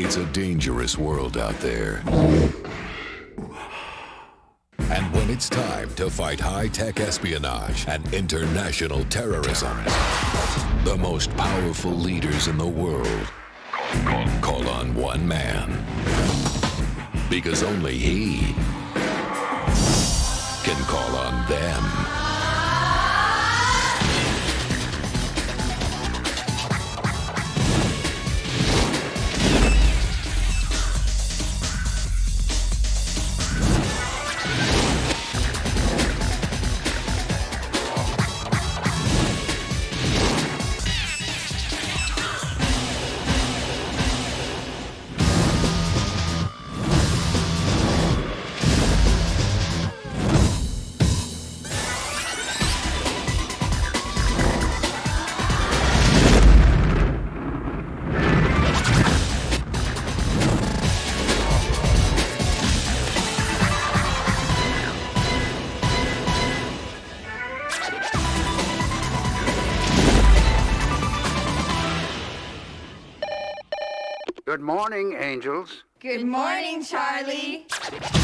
It's a dangerous world out there. And when it's time to fight high-tech espionage and international terrorism, the most powerful leaders in the world call on one man. Because only he can call on them. Good morning, angels. Good morning, Charlie.